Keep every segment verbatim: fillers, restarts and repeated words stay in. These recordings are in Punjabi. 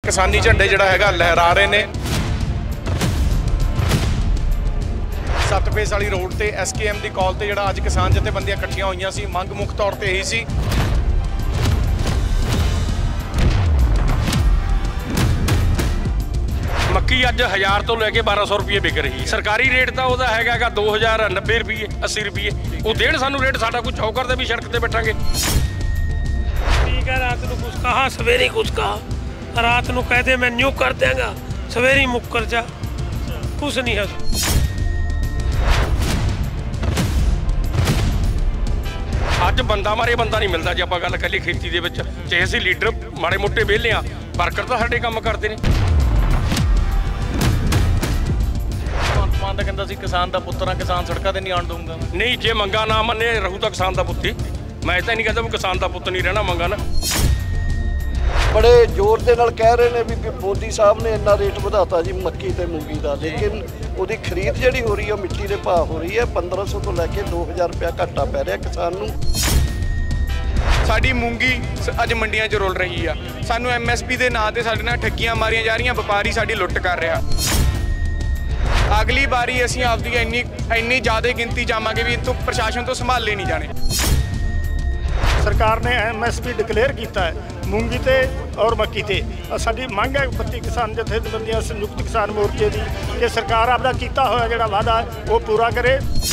किसानी झंडे जिहड़ा हैगा लहरा रहे ने। सत्त फेस वाली रोड ते एस के एम की कॉल ते जिहड़ा अज किसान जथेबंदियां इकट्ठियां होईयां सी। मंग मुख तौर ते यही सी मक्की अज हज़ार तो लैके बारह सौ रुपये बिक रही। सरकारी रेट तो वह है दो हज़ार नब्बे रुपये अस्सी रुपये वो देण सानू रेट साडा कुछ चौकर दे भी सड़क ते बैठांगे। ठीक है, रात को कुछ कहा सवेरे कुछ कहा, रात को कहते मैं न्यू कर देंगा सवेरे मुक्कर जा कुछ नहीं है। अज बंदा मारे बंदा नहीं मिलता। जे आप गल करिए खेती दे विच चाहे असीं लीडर माड़े मोटे विहले आ, वर्कर तो साडे काम करते हैं। मान तो कहता सी किसान का पुत्र किसान सड़कों से नहीं आन दूंगा। नहीं, जे मंगा ना मने रहू तो किसान का पुत ही। मैं तो नहीं कहता भी किसान का पुत नहीं रहना मंगा ना। बड़े जोर के नाल कह रहे हैं भी मोदी साहब ने इन्ना रेट वधाता जी मक्की ते मूंगी का, लेकिन उसकी खरीद जी हो रही है मिट्टी के भाव हो रही है पंद्रह सौ तो लैके दो हज़ार रुपया घाटा पै रहा किसान नूं। साडी मूंगी अज मंडियां च रुल रही है। सानू एम एस पी के नाँ से साडे नाल ठगियां मारियां जा रही, व्यापारी साडी लुੱਟ कर रहा। अगली बारी असीं आपदी इन्नी इन्नी ज़्यादा गिनती जावांगे भी इतों प्रशासन तो संभाले नहीं जाने। सरकार ने एम एस पी डिकलेयर किया है मूंगी ते और मक्की ते। साडी मंग है पत्ती किसान जथेबंदियां संयुक्त किसान मोर्चे की कि सरकार आपका किया होया जिहड़ा वादा है वो पूरा करे।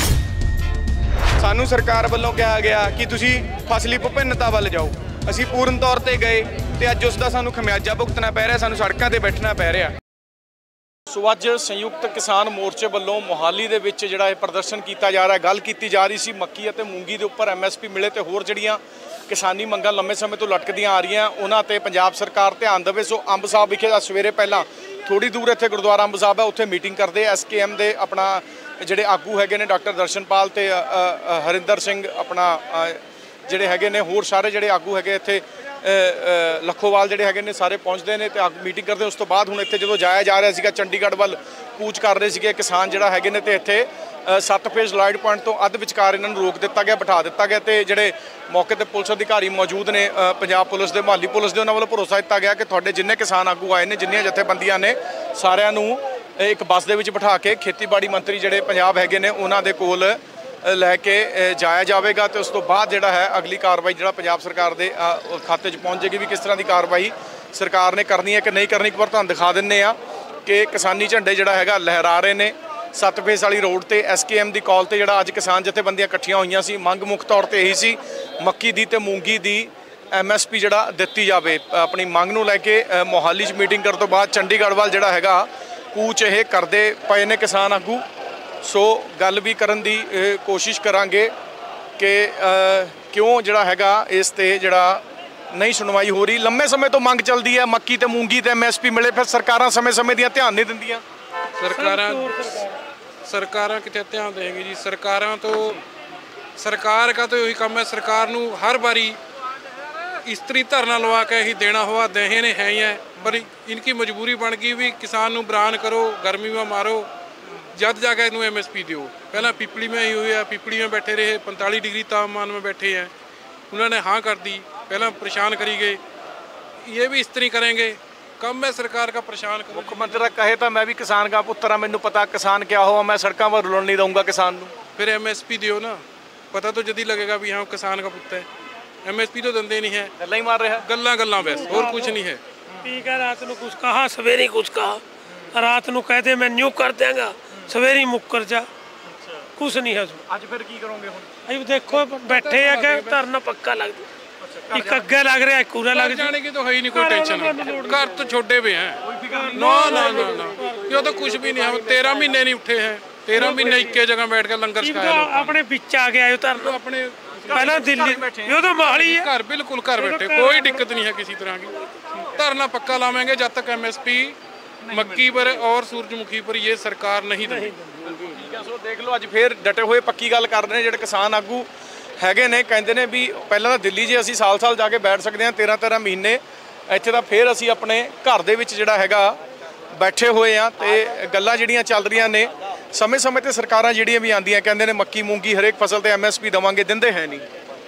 सानू सरकार वालों कहा गया कि तुसी फसली विभिन्नता वाल जाओ, असीं पूर्ण तौर पर गए तो अज उसका सानू खमियाजा भुगतना पै रहा, सानू सड़कों पर बैठना पै रहा। सो अज संयुक्त किसान मोर्चे वालों मोहाली दे विच जिहड़ा प्रदर्शन किया जा रहा है, गल की जा रही सी मक्की अते मूंगी दे उपर एम एस पी मिले तो होर जिहड़ियां किसानी मंगां लंबे समय तो लटकदियां आ रही उन्हां ते पंजाब सरकार ध्यान देवे। सो अंब साहब विखे सवेरे पहला थोड़ी दूर इत्थे गुरुद्वारा अंब साहब है उत्थे मीटिंग करते एस के एम दे अपना जिहड़े आगू हैगे ने डॉक्टर दर्शनपाल ते हरिंदर सिंह अपना जिहड़े हैगे ने होर सारे जिहड़े आगू हैगे इत्थे लखोवाल जिहड़े हैगे ने सारे पहुँचते हैं तो मीटिंग करते। उस तो बाद हुण इत्थे जदों जाया जा रहा सीगा चंडीगढ़ वल कूच कर रहे सीगे किसान जिहड़ा हैगे ने ते इत्थे सत्त फेज लाइट पॉइंट तो अध विचकार इन्हां नूं रोक दिता गया, बिठा दिता गया ते जिहड़े मौके ते पुलिस अधिकारी मौजूद ने पंजाब पुलिस दे मोहाली पुलिस दे उन्हां वल्लों भरोसा दिता गया कि तुहाडे जिन्ने किसान आगू आए ने जिन्नियां जथेबंदियां ने सारिआं नूं एक बस दे विच बिठा के खेतीबाड़ी मंत्री जिहड़े पंजाब हैगे ने उन्हां दे कोल लैके जाया जाएगा तो उस तो बाद जिहड़ा है अगली कार्रवाई जिहड़ा पंजाब सरकार के खाते च पहुँच जाएगी भी किस तरह की कार्रवाई सरकार ने करनी है कि नहीं करनी। एक बार तुहानूं दिखा दिंदे आ कि किसानी झंडे जिहड़ा हैगा लहरा रहे ने। सत्त फेस वाली रोड ते एस के एम की कॉल ते जिहड़ा अज किसान जथेबंदियां इकट्ठियां होईयां सी। मंग मुख तौर ते यही सी मक्की दी ते मूंगी दी एम एस पी जिहड़ा दित्ती जावे। अपनी मंग नूं लैके मोहाली च मीटिंग करन तो बाद चंडीगढ़ वाल जिहड़ा हैगा कूच ये करते पए ने किसान आगू। सो गल भी करन दी कोशिश करांगे कि क्यों जिहड़ा हैगा इस ते जिहड़ा नहीं सुनवाई हो रही। लंबे समय तो मंग चलती है मक्की ते मूंगी ते एम एस पी मिले, फिर सरकारां समय समय दियां ध्यान नहीं दिंदियां। सरकारां सरकारां कित्थे ध्यान देंगी जी। सरकारां तो सरकार का तो यही काम है, सरकार नूं हर बारी इस्त्री धरना लवा के ही देना हुआ देहे ने है ही है, पर इनकी मजबूरी बन गई भी किसान नूं बरान करो गर्मी में मारो जब जाके इनू एम एस पी दो। पहला पिपली में ही हुई है, पिपली में बैठे रहे पैंतालीस डिग्री तापमान में बैठे हैं, उन्होंने हाँ कर दी, पहला परेशान करी गए, ये भी इस तरह करेंगे। कम है सरकार का परेशान करो। मुख्यमंत्री कहे तो मैं भी किसान का पुत्र हाँ, मैनू पता किसान क्या हो, मैं सड़कों पर रुलन नहीं दूंगा किसान नूं। फिर एम एस पी दो ना, पता तो जदी लगेगा भी हाँ किसान का पुत्र है। एम एस पी तो दंदे नहीं है, गल्लां ही मार रहे हैं, गल्लां गल्लां बस और कुछ नहीं है। ठीक है, रात को कुछ कहा सवेरे कुछ कहा, रात को कहते मैं न्यू कर देंगा सवेरे मुक्कर जा कुछ नहीं है। अज फिर की करोगे हुण? अभी देखो बैठे है कि धरना पक्का लग एक अगे लग रहा है पूरा लग जाने की तो है ही नहीं कोई टेंशन। घर तो छोड़े हुए हैं ना ना ना ना ये तो कुछ भी नहीं है। तेरह महीने नहीं उठे हैं, तेरह महीने एक जगह बैठ कर लंगर खाया। अपने पिच आ गया धरना अपने पहला दिल्ली ये तो मोहाली है, घर बिल्कुल घर बैठे, कोई दिक्कत नहीं है किसी तरह की। धरना पक्का लावेंगे जब तक एम एस पी मक्की पर और सूरजमुखी पर ये सरकार नहीं देगी। ठीक है, सो देख लो अज फिर डटे हुए पक्की गल कर रहे हैं जिहड़े किसान आगू हैगे ने। कहते हैं भी पहला तो दिल्ली जे असीं साल साल जाके बैठ सकते हैं तेरह तेरह महीने, इत्थे तां फिर असीं अपने घर दे विच जिहड़ा हैगा बैठे हुए हैं तो गल्लां जिहड़ियां चल रही ने। समय समय ते सरकारां जिहड़ियां भी आंदियां कहंदे ने मक्की मूंगी हरेक फसल ते एम एस पी देवांगे, दिंदे है नहीं।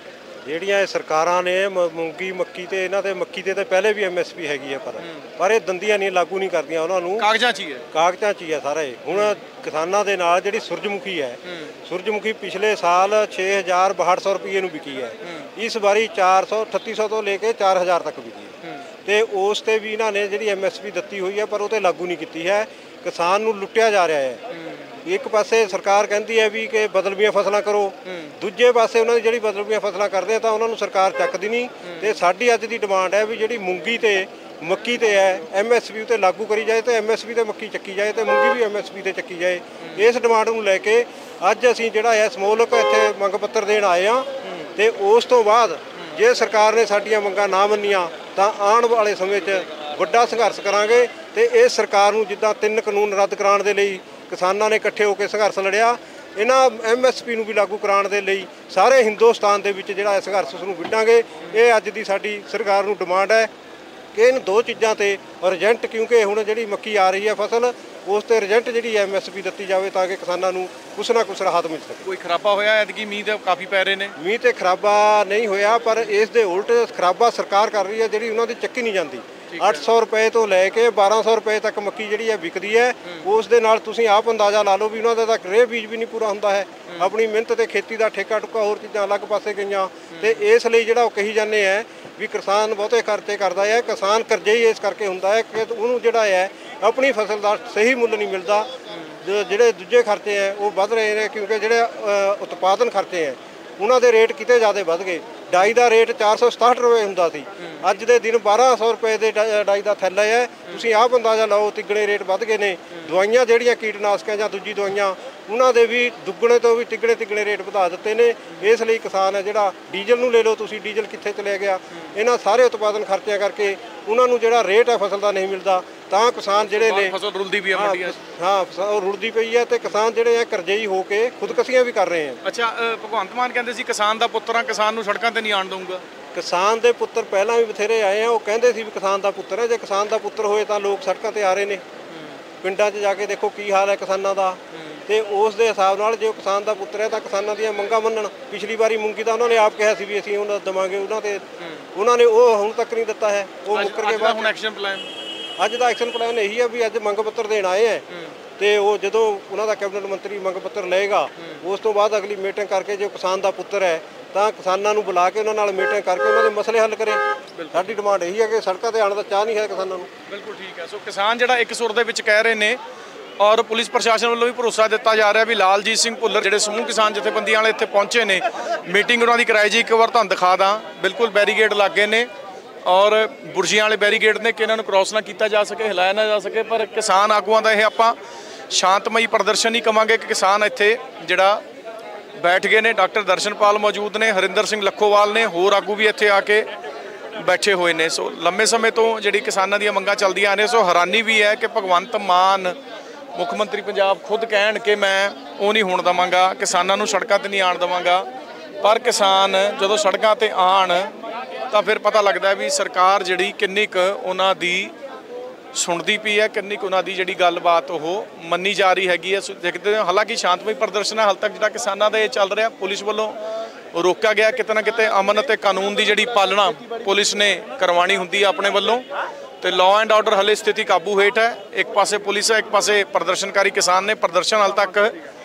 ਜਿਹੜੀਆਂ ਇਹ ਸਰਕਾਰਾਂ ਨੇ ਮ- ਮੂੰਗੀ ਮੱਕੀ ਤੇ ਇਹਨਾਂ ਤੇ ਮੱਕੀ ਤੇ ਤਾਂ ਪਹਿਲੇ ਵੀ ਐਮ ਐਸ ਪੀ ਹੈਗੀ ਹੈ, ਪਰ ਪਰ ਇਹ ਦੰਦੀਆਂ ਨਹੀਂ ਲਾਗੂ ਨਹੀਂ ਕਰਦੀਆਂ ਉਹਨਾਂ ਨੂੰ। ਕਾਗਜ਼ਾਂ 'ਚ ਹੀ ਹੈ, ਕਾਗਜ਼ਾਂ 'ਚ ਹੀ ਹੈ ਸਾਰਾ ਇਹ। ਹੁਣ ਕਿਸਾਨਾਂ ਦੇ ਨਾਲ ਜਿਹੜੀ ਸੂਰਜਮੁਖੀ ਹੈ, ਸੂਰਜਮੁਖੀ ਪਿਛਲੇ ਸਾਲ ਛੇ ਹਜ਼ਾਰ ਬਾਹਠ ਸੌ ਰੁਪਏ ਨੂੰ ਵਿਕੀ ਹੈ, ਇਸ ਵਾਰੀ ਚਾਰ ਸੌ ਅਠੱਤੀ ਸੌ ਤੋਂ ਲੈ ਕੇ ਚਾਰ ਹਜ਼ਾਰ ਤੱਕ ਵਿਕੀ ਹੈ। ਤੇ ਉਸ ਤੇ ਵੀ ਇਹਨਾਂ ਨੇ ਜਿਹੜੀ ਐਮ ਐਸ ਪੀ ਦਿੱਤੀ ਹੋਈ ਹੈ, ਪਰ ਉਹ ਤੇ ਲਾਗੂ ਨਹੀਂ ਕੀਤੀ ਹੈ। ਕਿਸਾਨ ਨੂੰ ਲੁੱਟਿਆ ਜਾ ਰਿਹਾ ਹੈ। ਇੱਕ ਪਾਸੇ ਸਰਕਾਰ ਕਹਿੰਦੀ ਹੈ ਵੀ ਕਿ ਬਦਲਵੀਆਂ ਫਸਲਾਂ ਕਰੋ, ਦੂਜੇ ਪਾਸੇ ਉਹਨਾਂ ਦੀ ਜਿਹੜੀ ਬਦਲਵੀਆਂ ਫਸਲਾਂ ਕਰਦੇ ਆ ਤਾਂ ਉਹਨਾਂ ਨੂੰ ਸਰਕਾਰ ਚੱਕਦੀ ਨਹੀਂ। ਤੇ ਸਾਡੀ ਅੱਜ ਦੀ ਡਿਮਾਂਡ ਹੈ ਵੀ ਜਿਹੜੀ ਮੂੰਗੀ ਤੇ ਮੱਕੀ ਤੇ ਹੈ ਐਮ ਐਸ ਪੀ ਤੇ ਲਾਗੂ ਕਰੀ ਜਾਏ, ਤੇ ਐਮ ਐਸ ਪੀ ਤੇ ਮੱਕੀ ਚੱਕੀ ਜਾਏ, ਤੇ ਮੂੰਗੀ ਵੀ ਐਮ ਐਸ ਪੀ ਤੇ ਚੱਕੀ ਜਾਏ। ਇਸ ਡਿਮਾਂਡ ਨੂੰ ਲੈ ਕੇ ਅੱਜ ਅਸੀਂ ਜਿਹੜਾ ਹੈ ਸਮੂਹਿਕ ਇੱਥੇ ਮੰਗ ਪੱਤਰ ਦੇਣ ਆਏ ਹਾਂ। ਤੇ ਉਸ ਤੋਂ ਬਾਅਦ ਜੇ ਸਰਕਾਰ ਨੇ ਸਾਡੀਆਂ ਮੰਗਾਂ ਨਾ ਮੰਨੀਆਂ ਤਾਂ ਆਉਣ ਵਾਲੇ ਸਮੇਂ 'ਚ ਵੱਡਾ ਸੰਘਰਸ਼ ਕਰਾਂਗੇ। ਤੇ ਇਹ ਸਰਕਾਰ ਨੂੰ ਜਿੱਦਾਂ ਤਿੰਨ ਕਾਨੂੰਨ ਰੱਦ ਕਰਾਉਣ ਦੇ ਲਈ ਕਿਸਾਨਾਂ ਨੇ ਇਕੱਠੇ ਹੋ ਕੇ ਸੰਘਰਸ਼ ਲੜਿਆ, ਇਹਨਾਂ ਐਮ ਐਸ ਪੀ ਨੂੰ ਵੀ ਲਾਗੂ ਕਰਾਉਣ ਦੇ ਲਈ ਸਾਰੇ ਹਿੰਦੁਸਤਾਨ ਦੇ ਵਿੱਚ ਜਿਹੜਾ ਸੰਘਰਸ਼ ਉਸ ਨੂੰ ਵਿੱਢਾਂਗੇ। ਇਹ ਅੱਜ ਦੀ ਸਾਡੀ ਸਰਕਾਰ ਨੂੰ ਡਿਮਾਂਡ ਹੈ ਕਿ ਇਹਨਾਂ ਦੋ ਚੀਜ਼ਾਂ ਤੇ ਰਜੈਂਟ, ਕਿਉਂਕਿ ਹੁਣ ਜਿਹੜੀ ਮੱਕੀ ਆ ਰਹੀ ਹੈ ਫਸਲ, ਉਸ ਤੇ ਰਜੈਂਟ ਜਿਹੜੀ ਐਮ ਐਸ ਪੀ ਦਿੱਤੀ ਜਾਵੇ ਤਾਂ ਕਿ ਕਿਸਾਨਾਂ ਨੂੰ ਕੁਛ ਨਾ ਕੁਛ ਰਾਹਤ ਮਿਲ ਸਕੇ। ਕੋਈ ਖਰਾਬਾ ਹੋਇਆ ਐਤਕੀ? ਮੀਂਹ ਤਾਂ ਕਾਫੀ ਪੈ ਰਹੇ ਨੇ। ਮੀਂਹ ਤੇ ਖਰਾਬਾ ਨਹੀਂ ਹੋਇਆ, ਪਰ ਇਸ ਦੇ ਉਲਟ ਖਰਾਬਾ ਸਰਕਾਰ ਕਰ ਰਹੀ ਹੈ, ਜਿਹੜੀ ਉਹਨਾਂ ਦੀ ਚੱਕੀ ਨਹੀਂ ਜਾਂਦੀ। ਅੱਠ ਸੌ ਰੁਪਏ ਤੋਂ ਲੈ ਕੇ ਬਾਰਾਂ ਸੌ ਰੁਪਏ ਤੱਕ ਮੱਕੀ ਜਿਹੜੀ ਹੈ ਵਿਕਦੀ ਹੈ। ਉਸ ਦੇ ਨਾਲ ਤੁਸੀਂ ਆਪ ਅੰਦਾਜ਼ਾ ਲਾ ਲਓ ਵੀ ਉਹਨਾਂ ਦਾ ਤਾਂ ਰੇਹ ਬੀਜ ਵੀ ਨਹੀਂ ਪੂਰਾ ਹੁੰਦਾ ਹੈ। ਆਪਣੀ ਮਿਹਨਤ ਤੇ ਖੇਤੀ ਦਾ ਠੇਕਾ ਟੁੱਕਾ ਹੋਰ ਚੀਜ਼ਾਂ ਅਲੱਗ ਪਾਸੇ ਗਈਆਂ। ਤੇ ਇਸ ਲਈ ਜਿਹੜਾ ਉਹ ਕਹੀ ਜਾਂਦੇ ਹੈ ਵੀ ਕਿਸਾਨ ਬਹੁਤੇ ਖਰਚੇ ਕਰਦਾ ਹੈ, ਕਿਸਾਨ ਕਰਜ਼ਈ ਇਸ ਕਰਕੇ ਹੁੰਦਾ ਹੈ ਕਿ ਉਹਨੂੰ ਜਿਹੜਾ ਹੈ ਆਪਣੀ ਫਸਲ ਦਾ ਸਹੀ ਮੁੱਲ ਨਹੀਂ ਮਿਲਦਾ। ਜਿਹੜੇ ਦੂਜੇ ਖਰਚੇ ਹੈ ਉਹ ਵੱਧ ਰਹੇ ਨੇ, ਕਿਉਂਕਿ ਜਿਹੜੇ ਉਤਪਾਦਨ ਖਰਚੇ ਹੈ ਉਹਨਾਂ ਦੇ ਰੇਟ ਕਿਤੇ ਜ਼ਿਆਦਾ ਵੱਧ ਗਏ। ਡਾਈ ਦਾ ਰੇਟ ਚਾਰ ਸੌ ਸਤਾਹਠ ਰੁਪਏ ਹੁੰਦਾ ਸੀ, ਅੱਜ ਦੇ ਦਿਨ ਬਾਰਾਂ ਸੌ ਰੁਪਏ ਦੇ ਡਾਈ ਦਾ ਥੈਲਾ ਹੈ। ਤੁਸੀਂ ਆਪ ਅੰਦਾਜ਼ਾ ਲਾਓ, ਤਿੱਗਣੇ ਰੇਟ ਵੱਧ ਗਏ ਨੇ। ਦਵਾਈਆਂ ਜਿਹੜੀਆਂ ਕੀਟਨਾਸ਼ਕਾਂ ਜਾਂ ਦੂਜੀ ਦਵਾਈਆਂ, ਉਹਨਾਂ ਦੇ ਵੀ ਦੁੱਗਣੇ ਤੋਂ ਵੀ ਤਿੱਗਣੇ ਤਿੱਗਣੇ ਰੇਟ ਵਧਾ ਦਿੱਤੇ ਨੇ। ਇਸ ਲਈ ਕਿਸਾਨ ਹੈ ਜਿਹੜਾ ਡੀਜ਼ਲ ਨੂੰ ਲੈ ਲਓ ਤੁਸੀਂ, ਡੀਜ਼ਲ ਕਿੱਥੇ ਚਲਿਆ ਗਿਆ। ਇਹਨਾਂ ਸਾਰੇ ਉਤਪਾਦਨ ਖਰਚਿਆਂ ਕਰਕੇ ਉਹਨਾਂ ਨੂੰ ਜਿਹੜਾ ਰੇਟ ਹੈ ਫਸਲ ਦਾ ਨਹੀਂ ਮਿਲਦਾ, ਤਾਂ ਕਿਸਾਨ ਜਿਹੜੇ ਨੇ ਫਸਲ ਰੁਲਦੀ ਵੀ ਆ ਮੰਡੀਆਂ 'ਚ। ਹਾਂ, ਉਹ ਰੁਲਦੀ ਪਈ ਹੈ ਤੇ ਕਿਸਾਨ ਜਿਹੜੇ ਆ ਕਰਜ਼ਈ ਹੋ ਕੇ ਖੁਦਕਸ਼ੀਆਂ ਵੀ ਕਰ ਰਹੇ ਆ। ਅੱਛਾ, ਭਗਵੰਤ ਮਾਨ ਕਹਿੰਦੇ ਸੀ ਕਿਸਾਨ ਦਾ ਪੁੱਤਰ ਆ, ਕਿਸਾਨ ਨੂੰ ਸੜਕਾਂ ਤੇ ਨਹੀਂ ਆਉਣ ਦਊਂਗਾ। ਕਿਸਾਨ ਦੇ ਪੁੱਤਰ ਪਹਿਲਾਂ ਵੀ ਬਥੇਰੇ ਆਏ ਆ, ਉਹ ਕਹਿੰਦੇ ਸੀ ਵੀ ਕਿਸਾਨ ਦਾ ਪੁੱਤਰ ਹੈ। ਜੇ ਕਿਸਾਨ ਦਾ ਪੁੱਤਰ ਹੋਏ ਤਾਂ ਲੋਕ ਸੜਕਾਂ ਤੇ ਆ ਰਹੇ ਨੇ। ਪਿੰਡਾਂ 'ਚ ਜਾ ਕੇ ਦੇਖੋ ਕੀ ਹਾਲ ਹੈ ਕਿਸਾਨਾਂ ਦਾ। ਤੇ ਉਸ ਦੇ ਹਿਸਾਬ ਨਾਲ ਜੇ ਕਿਸਾਨ ਦਾ ਪੁੱਤਰ ਹੈ ਤਾਂ ਕਿਸਾਨਾਂ ਦੀਆਂ ਮੰਗਾਂ ਮੰਨਣ। ਪਿਛਲੀ ਵਾਰੀ ਮੂੰਗੀ ਤਾਂ ਉਹਨਾਂ ਨੇ ਆਪ ਕਿਹਾ ਸੀ ਵੀ ਅਸੀਂ ਉਹਨਾਂ ਦੇਵਾਂਗੇ, ਉਹਨਾਂ ਤੇ ਉਹਨਾਂ ਨੇ ਉਹ ਹੁਣ ਤੱਕ ਨਹੀਂ ਦਿੱਤਾ ਹੈ, ਉਹ ਮੁੱਕਰ ਕੇ ਬਾਅਦ। ਹੁਣ ਐਕਸ਼ਨ ਪਲਾਨ ਅੱਜ ਦਾ ਐਕਸ਼ਨ ਪਲਾਨ ਇਹੀ ਹੈ ਵੀ ਅੱਜ ਮੰਗ ਪੱਤਰ ਦੇਣ ਆਏ ਹੈ, ਤੇ ਉਹ ਜਦੋਂ ਉਹਨਾਂ ਦਾ ਕੈਬਨਿਟ ਮੰਤਰੀ ਮੰਗ ਪੱਤਰ ਲਏਗਾ, ਉਸ ਤੋਂ ਬਾਅਦ ਅਗਲੀ ਮੀਟਿੰਗ ਕਰਕੇ ਜੋ ਕਿਸਾਨ ਦਾ ਪੁੱਤਰ ਹੈ ਤਾਂ ਕਿਸਾਨਾਂ ਨੂੰ ਬੁਲਾ ਕੇ ਉਹਨਾਂ ਨਾਲ ਮੀਟਿੰਗ ਕਰਕੇ ਉਹਨਾਂ ਦੇ ਮਸਲੇ ਹੱਲ ਕਰੇ। ਸਾਡੀ ਡਿਮਾਂਡ ਇਹੀ ਹੈ ਕਿ ਸੜਕਾਂ ਤੇ ਆਉਣ ਦਾ ਚਾਹ ਨਹੀਂ ਹੈ ਕਿਸਾਨਾਂ ਨੂੰ। ਬਿਲਕੁਲ ਠੀਕ ਹੈ। ਸੋ ਕਿਸਾਨ ਜਿਹੜਾ ਇੱਕ ਸੁਰ ਦੇ ਵਿੱਚ ਕਹਿ ਰਹੇ ਨੇ, ਔਰ ਪੁਲਿਸ ਪ੍ਰਸ਼ਾਸਨ ਵੱਲੋਂ ਵੀ ਭਰੋਸਾ ਦਿੱਤਾ ਜਾ ਰਿਹਾ ਵੀ ਲਾਲਜੀਤ ਸਿੰਘ ਭੁੱਲਰ ਜਿਹੜੇ ਸਮੂਹ ਕਿਸਾਨ ਜਥੇਬੰਦੀਆਂ ਵਾਲੇ ਇੱਥੇ ਪਹੁੰਚੇ ਨੇ, ਮੀਟਿੰਗ ਉਹਨਾਂ ਦੀ ਕਰਾਈ ਜੀ। ਇੱਕ ਵਾਰ ਤੁਹਾਨੂੰ ਦਿਖਾ ਦਾਂ, ਬਿਲਕੁਲ ਬੈਰੀਗੇਡ ਲੱਗੇ ਨੇ ਔਰ ਬੁਰਜੀਆਂ ਵਾਲੇ ਬੈਰੀਗੇਡ ਨੇ ਕਿ ਇਹਨਾਂ ਨੂੰ ਕ੍ਰਾਸ ਨਾ ਕੀਤਾ ਜਾ ਸਕੇ, ਹਿਲਾਇਆ ਨਾ ਜਾ ਸਕੇ। ਪਰ ਕਿਸਾਨ ਆਗੂਆਂ ਦਾ ਇਹ ਆਪਾਂ ਸ਼ਾਂਤਮਈ ਪ੍ਰਦਰਸ਼ਨ ਹੀ ਕਵਾਂਗੇ ਕਿ ਕਿਸਾਨ ਇੱਥੇ ਜਿਹੜਾ ਬੈਠ ਗਏ ਨੇ। ਡਾਕਟਰ ਦਰਸ਼ਨਪਾਲ ਮੌਜੂਦ ਨੇ, ਹਰਿੰਦਰ ਸਿੰਘ ਲੱਖੋਵਾਲ ਨੇ, ਹੋਰ ਆਗੂ ਵੀ ਇੱਥੇ ਆ ਕੇ ਬੈਠੇ ਹੋਏ ਨੇ। ਸੋ ਲੰਮੇ ਸਮੇਂ ਤੋਂ ਜਿਹੜੀ ਕਿਸਾਨਾਂ ਦੀਆਂ ਮੰਗਾਂ ਚੱਲਦੀਆਂ ਨੇ। ਸੋ ਹੈਰਾਨੀ ਵੀ ਹੈ ਕਿ ਭਗਵੰਤ ਮਾਨ ਮੁੱਖ ਮੰਤਰੀ ਪੰਜਾਬ ਖੁਦ ਕਹਿਣ ਕਿ ਮੈਂ ਉਹ ਨਹੀਂ ਹੋਣ ਦੇਵਾਂਗਾ, ਕਿਸਾਨਾਂ ਨੂੰ ਸੜਕਾਂ ਤੇ ਨਹੀਂ ਆਉਣ ਦੇਵਾਂਗਾ। ਪਰ ਕਿਸਾਨ ਜਦੋਂ ਸੜਕਾਂ ਤੇ ਆਉਣ ਤਾਂ ਫਿਰ ਪਤਾ ਲੱਗਦਾ ਵੀ ਸਰਕਾਰ ਜਿਹੜੀ ਕਿੰਨੀ ਕੁ ਉਹਨਾਂ ਦੀ ਸੁਣਦੀ ਪਈ ਹੈ, ਕਿੰਨੀ ਕੁ ਉਹਨਾਂ ਦੀ ਜਿਹੜੀ ਗੱਲਬਾਤ ਉਹ ਮੰਨੀ ਜਾ ਰਹੀ ਹੈਗੀ ਹੈ। ਦੇਖਦੇ ਹਾਂ, ਹਾਲਾਂਕਿ ਸ਼ਾਂਤਮਈ ਪ੍ਰਦਰਸ਼ਨ ਹੈ ਹਾਲ ਤੱਕ ਜਿਹੜਾ ਕਿਸਾਨਾਂ ਦਾ ਇਹ ਚੱਲ ਰਿਹਾ। ਪੁਲਿਸ ਵੱਲੋਂ ਰੋਕਿਆ ਗਿਆ, ਕਿਤੇ ਨਾ ਕਿਤੇ ਅਮਨ ਅਤੇ ਕਾਨੂੰਨ ਦੀ ਜਿਹੜੀ ਪਾਲਣਾ ਪੁਲਿਸ ਨੇ ਕਰਵਾਉਣੀ ਹੁੰਦੀ ਹੈ ਆਪਣੇ ਵੱਲੋਂ। ਤੇ ਲਾਅ ਐਂਡ ਆਰਡਰ ਹਲੇ ਸਥਿਤੀ ਕਾਬੂ ਹੇਠ ਹੈ। ਇੱਕ ਪਾਸੇ ਪੁਲਿਸ ਹੈ, ਇੱਕ ਪਾਸੇ ਪ੍ਰਦਰਸ਼ਨਕਾਰੀ ਕਿਸਾਨ ਨੇ। ਪ੍ਰਦਰਸ਼ਨ ਹਾਲ ਤੱਕ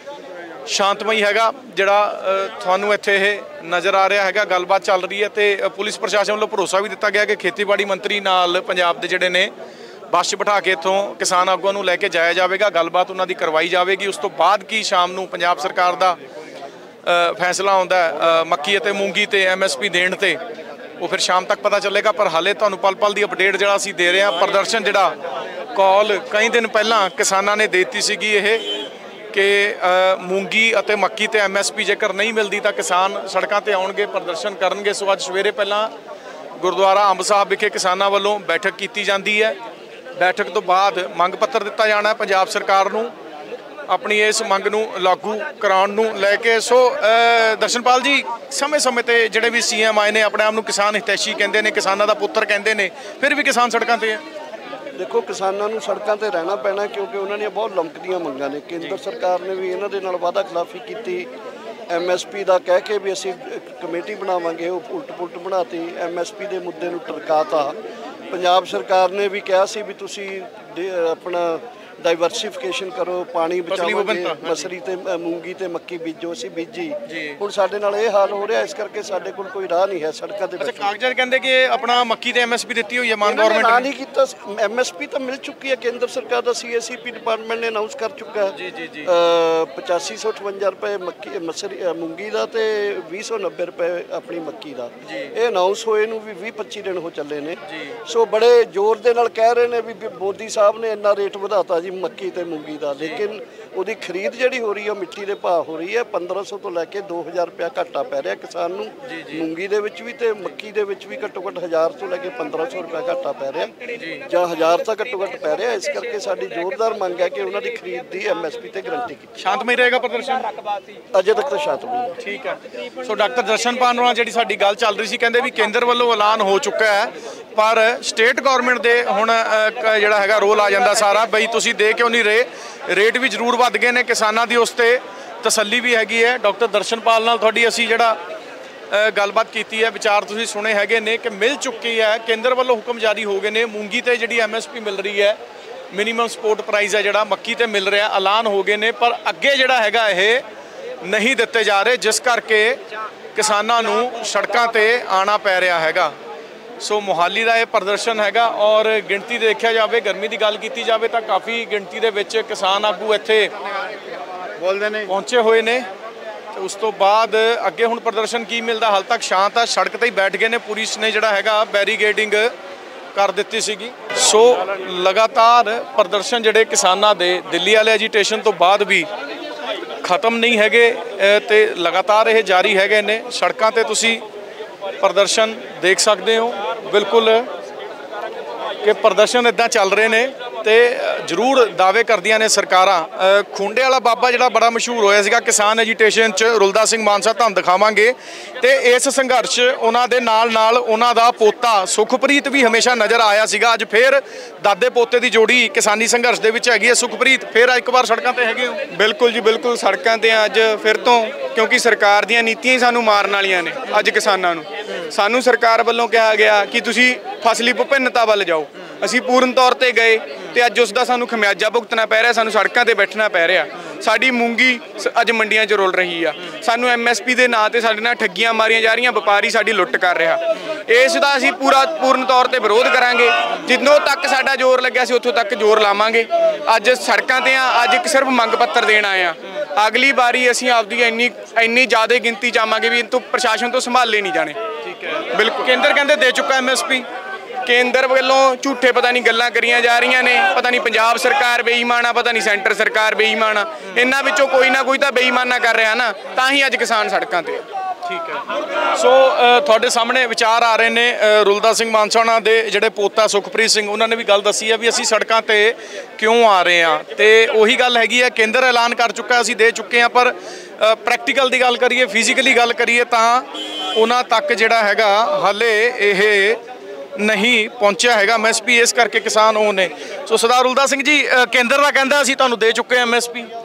ਸ਼ਾਂਤਮਈ ਹੈਗਾ, ਜਿਹੜਾ ਤੁਹਾਨੂੰ ਇੱਥੇ ਇਹ ਨਜ਼ਰ ਆ ਰਿਹਾ ਹੈਗਾ। ਗੱਲਬਾਤ ਚੱਲ ਰਹੀ ਹੈ ਤੇ ਪੁਲਿਸ ਪ੍ਰਸ਼ਾਸਨ ਵੱਲੋਂ ਭਰੋਸਾ ਵੀ ਦਿੱਤਾ ਗਿਆ ਕਿ ਖੇਤੀਬਾੜੀ ਮੰਤਰੀ ਨਾਲ ਪੰਜਾਬ ਦੇ ਜਿਹੜੇ ਨੇ ਬੱਸ 'ਚ ਬਿਠਾ ਕੇ ਇੱਥੋਂ ਕਿਸਾਨ ਆਗੂਆਂ ਨੂੰ ਲੈ ਕੇ ਜਾਇਆ ਜਾਵੇਗਾ, ਗੱਲਬਾਤ ਉਹਨਾਂ ਦੀ ਕਰਵਾਈ ਜਾਵੇਗੀ। ਉਸ ਤੋਂ ਬਾਅਦ ਕੀ ਸ਼ਾਮ ਨੂੰ ਪੰਜਾਬ ਸਰਕਾਰ ਦਾ ਫੈਸਲਾ ਆਉਂਦਾ ਮੱਕੀ ਅਤੇ ਮੂੰਗੀ ਤੇ ਐਮ ਐਸ ਪੀ ਦੇਣ ਤੇ, ਉਹ ਫਿਰ ਸ਼ਾਮ ਤੱਕ ਪਤਾ ਚੱਲੇਗਾ। ਪਰ ਹਾਲੇ ਤੁਹਾਨੂੰ ਪਲ ਪਲ ਦੀ ਅਪਡੇਟ ਜਿਹੜਾ ਅਸੀਂ ਦੇ ਰਹੇ ਹਾਂ। ਪ੍ਰਦਰਸ਼ਨ ਜਿਹੜਾ ਕਾਲ ਕਈ ਦਿਨ ਪਹਿਲਾਂ ਕਿਸਾਨਾਂ ਨੇ ਦੇ ਦਿੱਤੀ ਸੀਗੀ ਇਹ ਕਿ ਮੂੰਗੀ ਅਤੇ ਮੱਕੀ ਤੇ ਐਮ ਐਸ ਪੀ ਜੇਕਰ ਨਹੀਂ ਮਿਲਦੀ ਤਾਂ ਕਿਸਾਨ ਸੜਕਾਂ ਤੇ ਆਉਣਗੇ, ਪ੍ਰਦਰਸ਼ਨ ਕਰਨਗੇ। ਸੋ ਅੱਜ ਸਵੇਰੇ ਪਹਿਲਾਂ ਗੁਰਦੁਆਰਾ ਅੰਬ ਸਾਹਿਬ ਵਿਖੇ ਕਿਸਾਨਾਂ ਵੱਲੋਂ ਬੈਠਕ ਕੀਤੀ ਜਾਂਦੀ ਹੈ। ਬੈਠਕ ਤੋਂ ਬਾਅਦ ਮੰਗ ਪੱਤਰ ਦਿੱਤਾ ਜਾਣਾ ਪੰਜਾਬ ਸਰਕਾਰ ਨੂੰ ਆਪਣੀ ਇਸ ਮੰਗ ਨੂੰ ਲਾਗੂ ਕਰਾਉਣ ਨੂੰ ਲੈ ਕੇ। ਸੋ ਦਰਸ਼ਨਪਾਲ ਜੀ, ਸਮੇਂ ਸਮੇਂ ਤੇ ਜਿਹੜੇ ਵੀ ਸੀ ਐਮ ਆਏ ਨੇ ਆਪਣੇ ਆਪ ਨੂੰ ਕਿਸਾਨ ਹਿਤੈਸ਼ੀ ਕਹਿੰਦੇ ਨੇ, ਕਿਸਾਨਾਂ ਦਾ ਪੁੱਤਰ ਕਹਿੰਦੇ ਨੇ, ਫਿਰ ਵੀ ਕਿਸਾਨ ਸੜਕਾਂ ਤੇ ਹੈ। ਦੇਖੋ, ਕਿਸਾਨਾਂ ਨੂੰ ਸੜਕਾਂ ਤੇ ਰਹਿਣਾ ਪੈਣਾ ਕਿਉਂਕਿ ਉਹਨਾਂ ਦੀਆਂ ਬਹੁਤ ਲੰਮਕਦੀਆਂ ਮੰਗਾਂ ਨੇ। ਕੇਂਦਰ ਸਰਕਾਰ ਨੇ ਵੀ ਇਹਨਾਂ ਦੇ ਨਾਲ ਵਾਅਦਾ ਖਿਲਾਫੀ ਕੀਤੀ, ਐਮ ਐਸ ਪੀ ਦਾ ਕਹਿ ਕੇ ਵੀ ਅਸੀਂ ਕਮੇਟੀ ਬਣਾਵਾਂਗੇ, ਉਹ ਉਲਟ ਪੁਲਟ ਬਣਾਤੀ। ਐਮ ਐਸ ਪੀ ਦੇ ਮੁੱਦੇ ਨੂੰ ਟਰਕਾਤਾ। ਪੰਜਾਬ ਸਰਕਾਰ ਨੇ ਵੀ ਕਿਹਾ ਸੀ ਵੀ ਤੁਸੀਂ ਆਪਣਾ ਡਾਈਵਰਸੀਫਿਕੇਸ਼ਨ ਕਰੋ, ਪਾਣੀ ਬਚਾਵਾਂਗੇ, ਮਸਰੀ ਤੇ ਮੂੰਗੀ ਤੇ ਮੱਕੀ ਬੀਜੋ। ਅਸੀਂ ਬੀਜੀ, ਹੁਣ ਸਾਡੇ ਨਾਲ ਇਹ ਹਾਲ ਹੋ ਰਿਹਾ, ਇਸ ਕਰਕੇ ਸਾਡੇ ਕੋਲ ਕੋਈ ਰਾਹ ਨਹੀਂ ਹੈ ਸੜਕਾਂ ਤੇ। ਅੱਛਾ, ਕਾਗਜ਼ਾਤ ਕਹਿੰਦੇ ਕਿ ਆਪਣਾ ਮੱਕੀ ਤੇ ਐਮਐਸਪੀ ਦਿੱਤੀ ਹੋਈ ਹੈ ਮਾਨ ਗਵਰਨਮੈਂਟ ਨੇ ਨਹੀਂ ਕੀਤਾ। ਐਮਐਸਪੀ ਤਾਂ ਮਿਲ ਚੁੱਕੀ ਹੈ, ਕੇਂਦਰ ਸਰਕਾਰ ਦਾ ਸੀਐਸਈਪੀ ਡਿਪਾਰਟਮੈਂਟ ਨੇ ਅਨਾਉਂਸ ਕਰ ਚੁੱਕਾ ਹੈ। ਜੀ ਜੀ ਜੀ ਪਚਾਸੀ ਸੌ ਅਠਵੰਜਾ ਰੁਪਏ ਮੱਕੀ ਮਸਰੀ ਮੂੰਗੀ ਦਾ ਤੇ ਵੀਹ ਸੌ ਨੱਬੇ ਰੁਪਏ ਆਪਣੀ ਮੱਕੀ ਦਾ। ਇਹ ਅਨਾਉਂਸ ਹੋਏ ਨੂੰ ਵੀ ਵੀਹ ਪੱਚੀ ਦਿਨ ਹੋ ਚੱਲੇ ਨੇ। ਸੋ ਬੜੇ ਜ਼ੋਰ ਦੇ ਨਾਲ ਕਹਿ ਰਹੇ ਨੇ ਵੀ ਮੋਦੀ ਸਾਹਿਬ ਨੇ ਇੰਨਾ ਰੇਟ ਵਧਾਤਾ ਜੀ ਮੱਕੀ ਤੇ ਮੂੰਗੀ ਦਾ, ਲੇਕਿਨ ਉਹਦੀ ਖਰੀਦ ਜਿਹੜੀ ਹੋ ਰਹੀ ਹੈ ਮਿੱਟੀ ਦੇ ਭਾਅ ਹੋ ਰਹੀ ਹੈ। ਪੰਦਰਾਂ ਸੌ ਤੋਂ ਲੈ ਕੇ ਦੋ ਹਜ਼ਾਰ ਰੁਪਇਆ ਘਾਟਾ ਪੈ ਰਿਹਾ ਕਿਸਾਨ ਨੂੰ ਮੂੰਗੀ ਦੇ ਵਿੱਚ ਵੀ, ਤੇ ਮੱਕੀ ਦੇ ਵਿੱਚ ਵੀ ਘੱਟੋ ਘੱਟ ਹਜ਼ਾਰ ਤੋਂ ਲੈ ਕੇ ਪੰਦਰਾਂ ਸੌ ਰੁਪਇਆ ਘਾਟਾ ਪੈ ਰਿਹਾ, ਜਾਂ ਹਜ਼ਾਰ ਤਾਂ ਘੱਟੋ ਘੱਟ ਪੈ ਰਿਹਾ। ਇਸ ਕਰਕੇ ਸਾਡੀ ਜ਼ੋਰਦਾਰ ਮੰਗ ਹੈ ਕਿ ਉਹਨਾਂ ਦੀ ਖਰੀਦ ਦੀ ਐਮ ਐਸ ਪੀ ਤੇ ਗਰੰਟੀ ਕੀਤੀ। ਸ਼ਾਂਤਮਈ ਰਹੇਗਾ ਪ੍ਰਦਰਸ਼ਨ? ਅਜੇ ਤੱਕ ਤਾਂ ਸ਼ਾਂਤਮਈ। ਠੀਕ ਹੈ। ਸੋ ਡਾਕਟਰ ਦਰਸ਼ਨਪਾਲ ਨਾਲ ਜਿਹੜੀ ਸਾਡੀ ਗੱਲ ਚੱਲ ਰਹੀ ਸੀ, ਕਹਿੰਦੇ ਵੀ ਕੇਂਦਰ ਵੱਲੋਂ ਐਲਾਨ ਹੋ ਚੁੱਕਾ ਹੈ, ਪਰ ਸਟੇਟ ਗਵਰਨਮੈਂਟ ਦੇ ਹੁਣ ਜਿਹੜਾ ਹੈਗਾ ਰੋਲ ਆ ਜਾਂਦਾ ਸਾਰਾ, ਬਈ ਤੁਸੀਂ ਦੇ ਕਿਉਂ ਨਹੀਂ ਰਹੇ। ਰੇਟ ਵੀ ਜ਼ਰੂਰ ਵੱਧ ਗਏ ਨੇ, ਕਿਸਾਨਾਂ ਦੀ ਉਸ ਤੇ ਤਸੱਲੀ ਵੀ ਹੈਗੀ ਹੈ। ਡਾਕਟਰ ਦਰਸ਼ਨਪਾਲ ਨਾਲ ਤੁਹਾਡੀ ਅਸੀਂ ਜਿਹੜਾ ਗੱਲਬਾਤ ਕੀਤੀ ਹੈ, ਵਿਚਾਰ ਤੁਸੀਂ ਸੁਣੇ ਹੈਗੇ ਨੇ ਕਿ ਮਿਲ ਚੁੱਕੀ ਹੈ, ਕੇਂਦਰ ਵੱਲੋਂ ਹੁਕਮ ਜਾਰੀ ਹੋ ਗਏ ਨੇ। ਮੂੰਗੀ ਤੇ ਜਿਹੜੀ ਐਮ ਐਸ ਪੀ ਮਿਲ ਰਹੀ ਹੈ, ਮਿਨੀਮਮ ਸਪੋਰਟ ਪ੍ਰਾਈਸ ਹੈ ਜਿਹੜਾ ਮੱਕੀ ਤੇ ਮਿਲ ਰਿਹਾ, ਐਲਾਨ ਹੋ ਗਏ ਨੇ, ਪਰ ਅੱਗੇ ਜਿਹੜਾ ਹੈਗਾ ਇਹ ਨਹੀਂ ਦਿੱਤੇ ਜਾ ਰਹੇ, ਜਿਸ ਕਰਕੇ ਕਿਸਾਨਾਂ ਨੂੰ ਸੜਕਾਂ ਤੇ ਆਉਣਾ ਪੈ ਰਿਹਾ ਹੈਗਾ। ਸੋ ਮੋਹਾਲੀ ਦਾ ਇਹ ਪ੍ਰਦਰਸ਼ਨ ਹੈਗਾ, ਔਰ ਗਿਣਤੀ ਦੇਖਿਆ ਜਾਵੇ, ਗਰਮੀ ਦੀ ਗੱਲ ਕੀਤੀ ਜਾਵੇ ਤਾਂ ਕਾਫੀ ਗਿਣਤੀ ਦੇ ਵਿੱਚ ਕਿਸਾਨ ਆਗੂ ਇੱਥੇ ਬੋਲਦੇ ਨੇ ਪਹੁੰਚੇ ਹੋਏ ਨੇ। ਤੇ ਉਸ ਤੋਂ ਬਾਅਦ ਅੱਗੇ ਹੁਣ ਪ੍ਰਦਰਸ਼ਨ ਕੀ ਮਿਲਦਾ, ਹਾਲ ਤੱਕ ਸ਼ਾਂਤ ਆ, ਸੜਕ ਤੇ ਹੀ ਬੈਠ ਗਏ ਨੇ। ਪੁਲਿਸ ਨੇ ਜਿਹੜਾ ਹੈਗਾ ਬੈਰੀਗੇਡਿੰਗ ਕਰ ਦਿੱਤੀ ਸੀਗੀ। ਸੋ ਲਗਾਤਾਰ ਪ੍ਰਦਰਸ਼ਨ ਜਿਹੜੇ ਕਿਸਾਨਾਂ ਦੇ ਦਿੱਲੀ ਵਾਲੇ ਐਜੀਟੇਸ਼ਨ ਤੋਂ ਬਾਅਦ ਵੀ ਖਤਮ ਨਹੀਂ ਹੈਗੇ, ਤੇ ਲਗਾਤਾਰ ਇਹ ਜਾਰੀ ਹੈਗੇ ਨੇ। ਸੜਕਾਂ ਤੇ ਤੁਸੀਂ ਪ੍ਰਦਰਸ਼ਨ ਦੇਖ ਸਕਦੇ ਹੋ, ਬਿਲਕੁਲ ਕਿ ਪ੍ਰਦਰਸ਼ਨ ਇਦਾਂ ਚੱਲ ਰਹੇ ਨੇ। ਤੇ ਜ਼ਰੂਰ ਦਾਅਵੇ ਕਰਦੀਆਂ ਨੇ ਸਰਕਾਰਾਂ। ਖੁੰਡੇ ਵਾਲਾ ਬਾਬਾ ਜਿਹੜਾ ਬੜਾ ਮਸ਼ਹੂਰ ਹੋਇਆ ਸੀਗਾ ਕਿਸਾਨ ਐਜੀਟੇਸ਼ਨ 'ਚ, ਰੁਲਦਾ ਸਿੰਘ ਮਾਨਸਾ ਤੁਹਾਨੂੰ ਦਿਖਾਵਾਂਗੇ। ਤੇ ਇਸ ਸੰਘਰਸ਼ ਉਹਨਾਂ ਦੇ ਨਾਲ ਨਾਲ ਉਹਨਾਂ ਦਾ ਪੋਤਾ ਸੁਖਪ੍ਰੀਤ ਵੀ ਹਮੇਸ਼ਾ ਨਜ਼ਰ ਆਇਆ ਸੀਗਾ। ਅੱਜ ਫੇਰ ਦਾਦੇ ਪੋਤੇ ਦੀ ਜੋੜੀ ਕਿਸਾਨੀ ਸੰਘਰਸ਼ ਦੇ ਵਿੱਚ ਹੈਗੀ ਹੈ। ਸੁਖਪ੍ਰੀਤ, ਫੇਰ ਇੱਕ ਵਾਰ ਸੜਕਾਂ ਤੇ ਹੈਗੇ ਹੋ? ਬਿਲਕੁਲ ਜੀ, ਬਿਲਕੁਲ ਸੜਕਾਂ ਤੇ ਅੱਜ ਫਿਰ ਤੋਂ, ਕਿਉਂਕਿ ਸਰਕਾਰ ਦੀਆਂ ਨੀਤੀਆਂ ਹੀ ਸਾਨੂੰ ਮਾਰਨ ਵਾਲੀਆਂ ਨੇ। ਅੱਜ ਕਿਸਾਨਾਂ ਨੂੰ ਸਾਨੂੰ ਸਰਕਾਰ ਵੱਲੋਂ ਕਿਹਾ ਗਿਆ ਕਿ ਤੁਸੀਂ ਫਸਲੀ ਵਿਭਿੰਨਤਾ ਵੱਲ ਜਾਓ, ਅਸੀਂ ਪੂਰਨ ਤੌਰ ਤੇ ਗਏ, ਤੇ ਅੱਜ ਉਸ ਦਾ ਸਾਨੂੰ ਖਮਿਆਜਾ ਭੁਗਤਣਾ ਪੈ ਰਿਹਾ, ਸਾਨੂੰ ਸੜਕਾਂ ਤੇ ਬੈਠਣਾ ਪੈ ਰਿਹਾ। ਸਾਡੀ ਮੂੰਗੀ ਅੱਜ ਮੰਡੀਆਂ 'ਚ ਰੁਲ ਰਹੀ ਆ, ਸਾਨੂੰ ਐਮ ਐਸ ਪੀ ਦੇ ਨਾਂ ਤੇ ਸਾਡੇ ਨਾਲ ਠੱਗੀਆਂ ਮਾਰੀਆਂ ਜਾ ਰਹੀਆਂ, ਵਪਾਰੀ ਸਾਡੀ ਲੁੱਟ ਕਰ ਰਿਹਾ। ਇਸ ਦਾ ਅਸੀਂ ਪੂਰਾ ਪੂਰਨ ਤੌਰ ਤੇ ਵਿਰੋਧ ਕਰਾਂਗੇ। ਜਿੱਦੋਂ ਤੱਕ ਸਾਡਾ ਜ਼ੋਰ ਲੱਗਿਆ ਸੀ ਉੱਥੋਂ ਤੱਕ ਜ਼ੋਰ ਲਾਵਾਂਗੇ। ਅੱਜ ਸੜਕਾਂ ਤੇ ਆ, ਅੱਜ ਇੱਕ ਸਿਰਫ ਮੰਗ ਪੱਤਰ ਦੇਣ ਆਏ ਆ। ਅਗਲੀ ਵਾਰੀ ਅਸੀਂ ਆਪਦੀ ਇੰਨੀ ਇੰਨੀ ਜ਼ਿਆਦਾ ਗਿਣਤੀ ਚਾਹਾਂਗੇ ਵੀ ਇਹਨੂੰ ਪ੍ਰਸ਼ਾਸਨ ਤੋਂ ਸੰਭਾਲੇ ਨਹੀਂ ਜਾਣੇ। ਠੀਕ ਹੈ, ਬਿਲਕੁਲ। ਕੇਂਦਰ ਕਹਿੰਦੇ ਦੇ ਚੁੱਕਾ ਐਮ ਐਸ ਪੀ, ਕੇਂਦਰ ਵੱਲੋਂ ਝੂਠੇ ਪਤਾ ਨਹੀਂ ਗੱਲਾਂ ਕਰੀਆਂ ਜਾ ਰਹੀਆਂ ਨੇ। ਪਤਾ ਨਹੀਂ ਪੰਜਾਬ ਸਰਕਾਰ ਬੇਈਮਾਨ ਆ, ਪਤਾ ਨਹੀਂ ਸੈਂਟਰ ਸਰਕਾਰ ਬੇਈਮਾਨ ਆ। ਇਹਨਾਂ ਵਿੱਚੋਂ ਕੋਈ ਨਾ ਕੋਈ ਤਾਂ ਬੇਈਮਾਨਾ ਕਰ ਰਿਹਾ ਨਾ, ਤਾਂ ਹੀ ਅੱਜ ਕਿਸਾਨ ਸੜਕਾਂ ਤੇ। ਠੀਕ ਹੈ। ਸੋ ਤੁਹਾਡੇ ਸਾਹਮਣੇ ਵਿਚਾਰ ਆ ਰਹੇ ਨੇ ਰੁਲਦਾ ਸਿੰਘ ਮਾਨਸਾ ਉਹਨਾਂ ਦੇ ਜਿਹੜੇ ਪੋਤਾ ਸੁਖਪ੍ਰੀਤ ਸਿੰਘ, ਉਹਨਾਂ ਨੇ ਵੀ ਗੱਲ ਦੱਸੀ ਹੈ ਵੀ ਅਸੀਂ ਸੜਕਾਂ ਤੇ ਕਿਉਂ ਆ ਰਹੇ ਹਾਂ। ਤੇ ਉਹੀ ਗੱਲ ਹੈਗੀ ਹੈ, ਕੇਂਦਰ ਐਲਾਨ ਕਰ ਚੁੱਕਾ, ਅਸੀਂ ਦੇ ਚੁੱਕੇ ਹਾਂ, ਪਰ ਪ੍ਰੈਕਟੀਕਲ ਦੀ ਗੱਲ ਕਰੀਏ, ਫਿਜ਼ੀਕਲੀ ਗੱਲ ਕਰੀਏ ਤਾਂ ਉਹਨਾਂ ਤੱਕ ਜਿਹੜਾ ਹੈਗਾ ਹਾਲੇ ਇਹ ਨਹੀਂ ਪਹੁੰਚਿਆ ਹੈਗਾ ਐਮ ਐਸ ਪੀ। ਇਸ ਕਰਕੇ ਕਿਸਾਨ ਉਹ ਨੇ। ਸੋ ਸਰਦਾਰ ਰੁਲਦਾ ਸਿੰਘ ਜੀ, ਕੇਂਦਰ ਦਾ ਕਹਿੰਦਾ ਅਸੀਂ ਤੁਹਾਨੂੰ ਦੇ ਚੁੱਕੇ ਐਮ ਐਸ ਪੀ।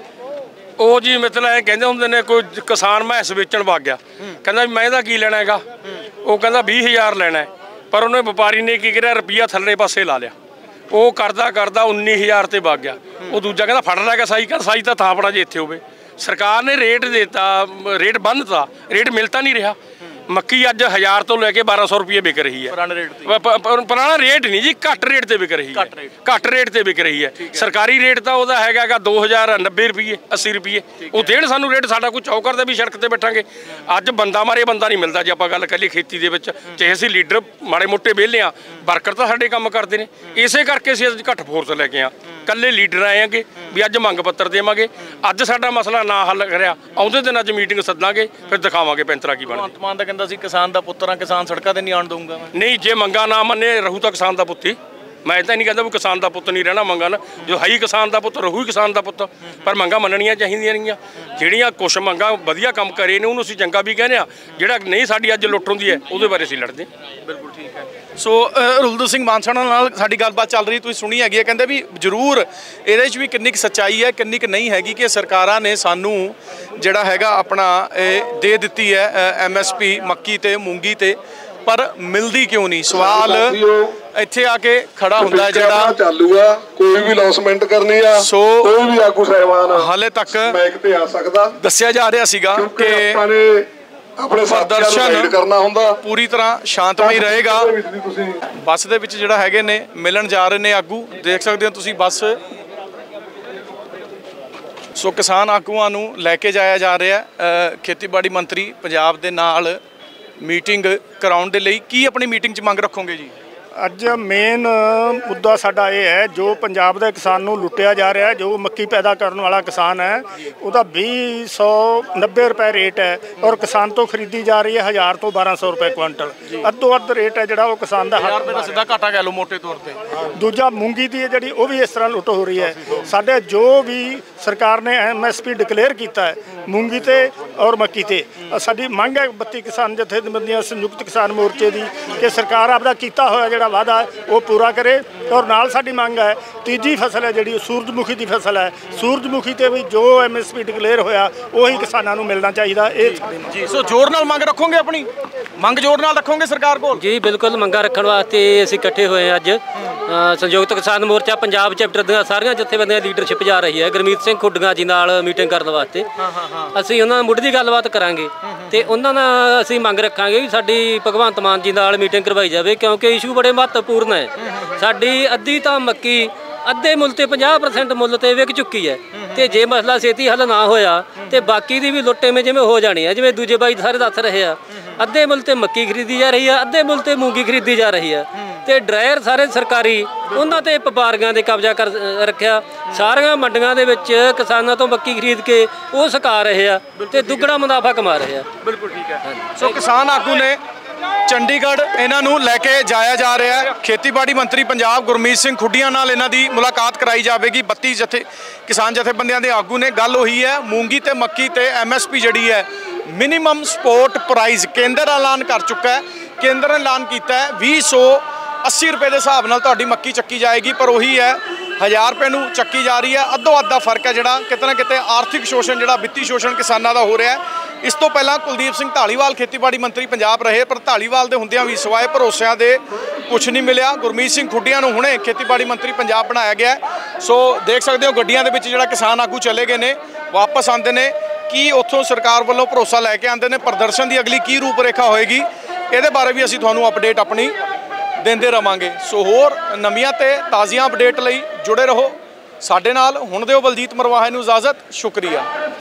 ਉਹ ਜੀ ਮਤਲਬ ਇਹ ਕਹਿੰਦੇ ਹੁੰਦੇ ਨੇ, ਕੋਈ ਕਿਸਾਨ ਮੈਸ ਵੇਚਣ ਵਗ ਗਿਆ, ਕਹਿੰਦਾ ਮੈਂ ਇਹਦਾ ਕੀ ਲੈਣਾ ਹੈਗਾ, ਉਹ ਕਹਿੰਦਾ ਵੀਹ ਹਜ਼ਾਰ ਲੈਣਾ, ਪਰ ਉਹਨੇ ਵਪਾਰੀ ਨੇ ਕੀ ਕਰਿਆ, ਰੁਪਈਆ ਥੱਲੇ ਪਾਸੇ ਲਾ ਲਿਆ। ਉਹ ਕਰਦਾ ਕਰਦਾ ਉੱਨੀ ਹਜ਼ਾਰ ਤੇ ਵਗ ਗਿਆ। ਉਹ ਦੂਜਾ ਕਹਿੰਦਾ ਫੜ ਲੈ ਕੇ ਸਾਈ ਕਰ, ਸਾਈ ਤਾਂ ਥਾਂ ਫੜਾ ਜੇ ਇੱਥੇ ਹੋਵੇ। ਸਰਕਾਰ ਨੇ ਰੇਟ ਦੇਤਾ, ਰੇਟ ਬੰਨ੍ਹਤਾ, ਰੇਟ ਮਿਲਤਾ ਨਹੀਂ ਰਿਹਾ। ਮੱਕੀ ਅੱਜ ਹਜ਼ਾਰ ਤੋਂ ਲੈ ਕੇ ਬਾਰਾਂ ਸੌ ਰੁਪਏ ਵਿਕ ਰਹੀ ਹੈ। ਪੁਰਾਣੇ ਰੇਟ ਤੇ, ਪੁਰਾਣਾ ਰੇਟ ਨਹੀਂ ਜੀ, ਘੱਟ ਰੇਟ ਤੇ ਵਿਕ ਰਹੀ ਹੈ। ਘੱਟ ਰੇਟ ਤੇ ਵਿਕ ਰਹੀ ਹੈ। ਸਰਕਾਰੀ ਰੇਟ ਤਾਂ ਉਹਦਾ ਹੈਗਾ ਗਾ ਦੋ ਹਜ਼ਾਰ ਨੱਬੇ ਰੁਪਏ, ਅੱਸੀ ਰੁਪਏ। ਉਹ ਦੇਣ ਸਾਨੂੰ ਰੇਟ, ਸਾਡਾ ਕੋਈ ਚੌਕਰ ਦਾ ਵੀ ਸੜਕ ਤੇ ਬੈਠਾਂਗੇ। ਅੱਜ ਬੰਦਾ ਮਾਰੇ ਬੰਦਾ ਨਹੀਂ ਮਿਲਦਾ। ਜੇ ਆਪਾਂ ਗੱਲ ਕਰੀਏ ਖੇਤੀ ਦੇ ਵਿੱਚ, ਚਾਹੇ ਅਸੀਂ ਲੀਡਰ ਮਾੜੇ ਮੋਟੇ ਵਿਹਲੇ ਆ, ਵਰਕਰ ਤਾਂ ਸਾਡੇ ਕੰਮ ਕਰਦੇ ਨੇ। ਇਸੇ ਕਰਕੇ ਅਸੀਂ ਅੱਜ ਘੱਟ ਫੋਰਸ ਲੈ ਕੇ ਆ, ਕੱਲੇ ਲੀਡਰ ਆਏ ਆਂਗੇ ਵੀ ਅੱਜ ਮੰਗ ਪੱਤਰ ਦੇਵਾਂਗੇ। ਅੱਜ ਸਾਡਾ ਮਸਲਾ ਨਾ ਹੱਲ ਕਰਿਆ, ਆਉਂਦੇ ਦਿਨ ਅੱਜ ਮੀਟਿੰਗ ਸੱਦਾਂਗੇ, ਫਿਰ ਦਿਖਾਵਾਂਗੇ ਪੈਂਤਰਾ ਕੀ ਬਣਦਾ। ਮਾਨ ਦਾ ਕਹਿੰਦਾ ਸੀ ਕਿਸਾਨ ਦਾ ਪੁੱਤਰ ਆ, ਕਿਸਾਨ ਸੜਕਾਂ ਤੇ ਨਹੀਂ ਆਉਣ ਦਊਂਗਾ ਮੈਂ। ਨਹੀਂ, ਜੇ ਮੰਗਾ ਨਾ ਮੰਨੇ ਰਹੂ ਤਾਂ ਕਿਸਾਨ ਦਾ ਪੁੱਤੀ। ਮੈਂ ਤਾਂ ਨਹੀਂ ਕਹਿੰਦਾ ਵੀ ਕਿਸਾਨ ਦਾ ਪੁੱਤ ਨਹੀਂ ਰਹਿਣਾ ਮੰਗਾਂ ਨਾ, ਜੋ ਹੈ ਹੀ ਕਿਸਾਨ ਦਾ ਪੁੱਤ ਰਹੂ ਹੀ ਕਿਸਾਨ ਦਾ ਪੁੱਤ, ਪਰ ਮੰਗਾਂ ਮੰਨਣੀਆਂ ਚਾਹੀਦੀਆਂ ਨੇਗੀਆਂ। ਜਿਹੜੀਆਂ ਕੁਛ ਮੰਗਾਂ ਵਧੀਆ ਕੰਮ ਕਰੇ ਨੇ ਉਹਨੂੰ ਅਸੀਂ ਚੰਗਾ ਵੀ ਕਹਿੰਦੇ ਆ, ਜਿਹੜਾ ਨਹੀਂ ਸਾਡੀ ਅੱਜ ਲੁੱਟ ਹੁੰਦੀ ਹੈ ਉਹਦੇ ਬਾਰੇ ਅਸੀਂ ਲੜਦੇ ਹਾਂ। ਬਿਲਕੁਲ ਠੀਕ ਹੈ। ਸੋ ਰੁਲਦਰ ਸਿੰਘ ਮਾਨਸਾਣਾ ਨਾਲ ਸਾਡੀ ਗੱਲਬਾਤ ਚੱਲ ਰਹੀ, ਤੁਸੀਂ ਸੁਣੀ ਹੈਗੀ ਹੈ, ਕਹਿੰਦੇ ਵੀ ਜ਼ਰੂਰ ਇਹਦੇ 'ਚ ਵੀ ਕਿੰਨੀ ਕੁ ਸੱਚਾਈ ਹੈ ਕਿੰਨੀ ਕੁ ਨਹੀਂ ਹੈਗੀ ਕਿ ਸਰਕਾਰਾਂ ਨੇ ਸਾਨੂੰ ਜਿਹੜਾ ਹੈਗਾ ਆਪਣਾ ਇਹ ਦੇ ਦਿੱਤੀ ਹੈ ਐਮ ਐਸ ਪੀ ਮੱਕੀ ਤੇ ਮੂੰਗੀ ਤੇ, ਪਰ ਮਿਲਦੀ ਕਿਉਂ ਨਹੀਂ? ਸਵਾਲ ਇੱਥੇ ਆ ਕੇ ਖੜਾ ਹੁੰਦਾ ਜਿਹੜਾ ਚਾਲੂ ਆ, ਕੋਈ ਵੀ ਲੌਸਮੈਂਟ ਕਰਨੀ ਆ, ਸੋ ਕੋਈ ਵੀ ਆਗੂ ਸਾਹਿਬਾਨ ਹਾਲੇ ਤੱਕ ਮੈਕ ਤੇ ਆ ਸਕਦਾ। ਦੱਸਿਆ ਜਾ ਰਿਹਾ ਸੀਗਾ ਕਿ ਆਪਾਂ ਨੇ ਆਪਣੇ ਸਾਥੀਆਂ ਨੂੰ ਗਾਈਡ ਕਰਨਾ ਹੁੰਦਾ, ਪੂਰੀ ਤਰ੍ਹਾਂ ਸ਼ਾਂਤਮਈ ਰਹੇਗਾ। ਬੱਸ ਦੇ ਵਿੱਚ ਜਿਹੜਾ ਹੈਗੇ ਨੇ ਮਿਲਣ ਜਾ ਰਹੇ ਨੇ ਆਗੂ, ਦੇਖ ਸਕਦੇ ਹੋ ਤੁਸੀਂ ਬੱਸ। ਸੋ ਕਿਸਾਨ ਆਗੂਆਂ ਨੂੰ ਲੈ ਕੇ ਜਾਇਆ ਜਾ ਰਿਹਾ ਖੇਤੀਬਾੜੀ ਮੰਤਰੀ ਪੰਜਾਬ ਦੇ ਨਾਲ ਮੀਟਿੰਗ ਕਰਾਉਣ ਦੇ ਲਈ। ਕੀ ਆਪਣੀ ਮੀਟਿੰਗ 'ਚ ਮੰਗ ਰੱਖੋਗੇ ਜੀ? ਅੱਜ ਮੇਨ ਮੁੱਦਾ ਸਾਡਾ ਇਹ ਹੈ, ਜੋ ਪੰਜਾਬ ਦੇ ਕਿਸਾਨ ਨੂੰ ਲੁੱਟਿਆ ਜਾ ਰਿਹਾ, ਜੋ ਮੱਕੀ ਪੈਦਾ ਕਰਨ ਵਾਲਾ ਕਿਸਾਨ ਹੈ ਉਹਦਾ ਵੀਹ ਸੌ ਨੱਬੇ ਰੁਪਏ ਰੇਟ ਹੈ ਔਰ ਕਿਸਾਨ ਤੋਂ ਖਰੀਦੀ ਜਾ ਰਹੀ ਹੈ ਹਜ਼ਾਰ ਤੋਂ ਬਾਰਾਂ ਸੌ ਰੁਪਏ ਕੁਇੰਟਲ। ਅੱਧੋ ਅੱਧ ਰੇਟ ਹੈ ਜਿਹੜਾ ਉਹ ਕਿਸਾਨ ਦਾ ਹਜ਼ਾਰ ਰੁਪਏ ਦਾ ਸਿੱਧਾ ਘਾਟਾ ਕਹਿ ਲਓ ਮੋਟੇ ਤੌਰ ਤੇ। ਦੂਜਾ ਮੂੰਗੀ ਦੀ ਹੈ ਜਿਹੜੀ, ਉਹ ਵੀ ਇਸ ਤਰ੍ਹਾਂ ਲੁੱਟ ਹੋ ਰਹੀ ਹੈ। ਸਾਡੇ ਜੋ ਵੀ ਸਰਕਾਰ ਨੇ ਐਮ ਐਸ ਪੀ ਡਿਕਲੇਅਰ ਕੀਤਾ ਹੈ ਮੂੰਗੀ ਤੇ ਔਰ ਮੱਕੀ ਤੇ, ਸਾਡੀ ਮੰਗ ਹੈ ਬੱਤੀ ਕਿਸਾਨ ਜਥੇਬੰਦੀਆਂ ਸੰਯੁਕਤ ਕਿਸਾਨ ਮੋਰਚੇ ਦੀ ਕਿ ਸਰਕਾਰ ਆਪਦਾ ਕੀਤਾ ਹੋਇਆ ਜਿਹੜਾ ਵਾਅਦਾ ਉਹ ਪੂਰਾ ਕਰੇ। ਔਰ ਨਾਲ ਸਾਡੀ ਮੰਗ ਹੈ ਤੀਜੀ ਫਸਲ ਹੈ ਜਿਹੜੀ ਸੂਰਜਮੁਖੀ ਦੀ ਫਸਲ ਹੈ, ਸੂਰਜਮੁਖੀ ਤੇ ਵੀ ਜੋ ਐਮ ਐਸ ਪੀ ਡਿਕਲੇਅਰ ਹੋਇਆ ਉਹੀ ਕਿਸਾਨਾਂ ਨੂੰ ਮਿਲਣਾ ਚਾਹੀਦਾ। ਇਹ ਜੀ ਸੋ ਜ਼ੋਰ ਨਾਲ ਮੰਗ ਰੱਖੋਗੇ, ਆਪਣੀ ਮੰਗ ਜ਼ੋਰ ਨਾਲ ਰੱਖੋਗੇ ਸਰਕਾਰ ਕੋਲ? ਜੀ ਬਿਲਕੁਲ, ਮੰਗਾਂ ਰੱਖਣ ਵਾਸਤੇ ਅਸੀਂ ਇਕੱਠੇ ਹੋਏ ਅੱਜ। ਸੰਯੁਕਤ ਕਿਸਾਨ ਮੋਰਚਾ ਪੰਜਾਬ ਚੈਪਟਰ ਦੀਆਂ ਸਾਰੀਆਂ ਜਥੇਬੰਦੀਆਂ ਲੀਡਰਸ਼ਿਪ ਜਾ ਰਹੀ ਹੈ ਗੁਰਮੀਤ ਸਿੰਘ ਖੁੱਡੀਆਂ ਜੀ ਨਾਲ ਮੀਟਿੰਗ ਕਰਨ ਵਾਸਤੇ। ਅਸੀਂ ਉਹਨਾਂ ਨਾਲ ਮੁੱਢਲੀ ਗੱਲਬਾਤ ਕਰਾਂਗੇ ਤੇ ਉਹਨਾਂ ਨਾਲ ਅਸੀਂ ਮੰਗ ਰੱਖਾਂਗੇ ਵੀ ਸਾਡੀ ਭਗਵੰਤ ਮਾਨ ਜੀ ਨਾਲ ਮੀਟਿੰਗ ਕਰਵਾਈ ਜਾਵੇ, ਕਿਉਂਕਿ ਇਸ਼ੂ ਬੜੇ ਮਹੱਤਵਪੂਰਨ ਹੈ। ਸਾਡੀ ਅੱਧੀ ਤਾਂ ਮੱਕੀ ਅੱਧੇ ਮੁੱਲ ਤੇ ਪੰਜਾਹ ਪਰਸੈਂਟ ਮੁੱਲ ਤੇ ਵਿਕ ਚੁੱਕੀ ਹੈ, ਤੇ ਜੇ ਮਸਲਾ ਛੇਤੀ ਹੱਲ ਨਾ ਹੋਇਆ ਤੇ ਬਾਕੀ ਦੀ ਵੀ ਲੁੱਟੇਵੇਂ ਜਿਵੇਂ ਹੋ ਜਾਣੀ ਹੈ। ਜਿਵੇਂ ਦੂਜੇ ਬਾਈ ਸਾਰੇ ਦੱਸ ਰਹੇ ਆ, ਅੱਧੇ ਮੁੱਲ ਤੇ ਮੱਕੀ ਖਰੀਦੀ ਜਾ ਰਹੀ ਹੈ, ਅੱਧੇ ਮੁੱਲ ਤੇ ਮੂੰਗੀ ਖਰੀਦੀ ਜਾ ਰਹੀ ਹੈ, ਤੇ ਡਰਾਇਰ ਸਾਰੇ ਸਰਕਾਰੀ ਉਹਨਾਂ ਤੇ ਵਪਾਰੀਆਂ ਦੇ ਕਬਜ਼ਾ ਕਰ ਰੱਖਿਆ। ਸਾਰੀਆਂ ਮੰਡੀਆਂ ਦੇ ਵਿੱਚ ਕਿਸਾਨਾਂ ਤੋਂ ਮੱਕੀ ਖਰੀਦ ਕੇ ਉਹ ਸੁਕਾ ਰਹੇ ਆ ਤੇ ਦੁੱਗਣਾ ਮੁਨਾਫਾ ਕਮਾ ਰਹੇ ਆ। ਬਿਲਕੁਲ ਠੀਕ ਹੈ। ਸੋ ਕਿਸਾਨ ਆਗੂ ਨੇ ਚੰਡੀਗੜ੍ਹ ਇਹਨਾਂ ਨੂੰ ਲੈ ਕੇ ਜਾਇਆ ਜਾ ਰਿਹਾ ਹੈ। ਖੇਤੀਬਾੜੀ ਮੰਤਰੀ ਪੰਜਾਬ ਗੁਰਮੀਤ ਸਿੰਘ ਖੁੱਡੀਆਂ ਨਾਲ ਇਹਨਾਂ ਦੀ ਮੁਲਾਕਾਤ ਕਰਾਈ ਜਾਵੇਗੀ। ਬੱਤੀ ਜਥੇ ਕਿਸਾਨ ਜਥੇਬੰਦੀਆਂ ਦੇ ਆਗੂ ਨੇ। ਗੱਲ ਉਹੀ ਹੈ, ਮੂੰਗੀ ਤੇ ਮੱਕੀ ਤੇ ਐਮ ਐਸ ਪੀ ਜਿਹੜੀ ਹੈ ਮਿਨੀਮਮ ਸਪੋਰਟ ਪ੍ਰਾਈਸ ਕੇਂਦਰ ਐਲਾਨ ਕਰ ਚੁੱਕਾ ਹੈ। ਕੇਂਦਰ ਨੇ ਐਲਾਨ ਕੀਤਾ ਹੈ ਵੀਹ ਸੌ ਅੱਸੀ ਰੁਪਏ ਦੇ ਹਿਸਾਬ ਨਾਲ ਤੁਹਾਡੀ ਮੱਕੀ ਚੱਕੀ ਜਾਏਗੀ, ਪਰ ਉਹੀ ਹੈ ਹਜ਼ਾਰ ਰੁਪਏ ਨੂੰ ਚੱਕੀ ਜਾ ਰਹੀ ਹੈ। ਅੱਧੋ ਅੱਧ ਦਾ ਫਰਕ ਹੈ ਜਿਹੜਾ ਕਿਤੇ ਨਾ ਕਿਤੇ ਆਰਥਿਕ ਸ਼ੋਸ਼ਣ ਜਿਹੜਾ ਵਿੱਤੀ ਸ਼ੋਸ਼ਣ ਕਿਸਾਨਾਂ ਦਾ ਹੋ ਰਿਹਾ ਹੈ। ਇਸ ਤੋਂ ਪਹਿਲਾਂ ਕੁਲਦੀਪ ਸਿੰਘ ਢਾਲੀਵਾਲ ਖੇਤੀਬਾੜੀ ਮੰਤਰੀ ਪੰਜਾਬ ਰਹੇ, ਪਰ ਢਾਲੀਵਾਲ ਦੇ ਹੁੰਦਿਆਂ ਵੀ ਸਿਵਾਏ ਭਰੋਸਿਆਂ ਦੇ ਕੁਝ ਨਹੀਂ ਮਿਲਿਆ। ਗੁਰਮੀਤ ਸਿੰਘ ਖੁੱਡੀਆਂ ਨੂੰ ਹੁਣੇ ਖੇਤੀਬਾੜੀ ਮੰਤਰੀ ਪੰਜਾਬ ਬਣਾਇਆ ਗਿਆ। ਸੋ ਦੇਖ ਸਕਦੇ ਹੋ ਗੱਡੀਆਂ ਦੇ ਵਿੱਚ ਜਿਹੜਾ ਕਿਸਾਨ ਆਗੂ ਚਲੇ ਗਏ ਨੇ, ਵਾਪਸ ਆਉਂਦੇ ਨੇ, ਕੀ ਉੱਥੋਂ ਸਰਕਾਰ ਵੱਲੋਂ ਭਰੋਸਾ ਲੈ ਕੇ ਆਉਂਦੇ ਨੇ, ਪ੍ਰਦਰਸ਼ਨ ਦੀ ਅਗਲੀ ਕੀ ਰੂਪ ਰੇਖਾ ਹੋਏਗੀ, ਇਹਦੇ ਬਾਰੇ ਵੀ ਅਸੀਂ ਤੁਹਾਨੂੰ ਅਪਡੇਟ ਆਪਣੀ ਦਿੰਦੇ ਰਵਾਂਗੇ। ਸੋ ਹੋਰ ਨਵੀਆਂ ਤੇ ਤਾਜ਼ੀਆਂ ਅਪਡੇਟ ਲਈ ਜੁੜੇ ਰਹੋ ਸਾਡੇ ਨਾਲ। ਹੁਣ ਦਿਓ ਬਲਜੀਤ ਮਰਵਾਹਾ ਨੂੰ ਇਜਾਜ਼ਤ। ਸ਼ੁਕਰੀਆ।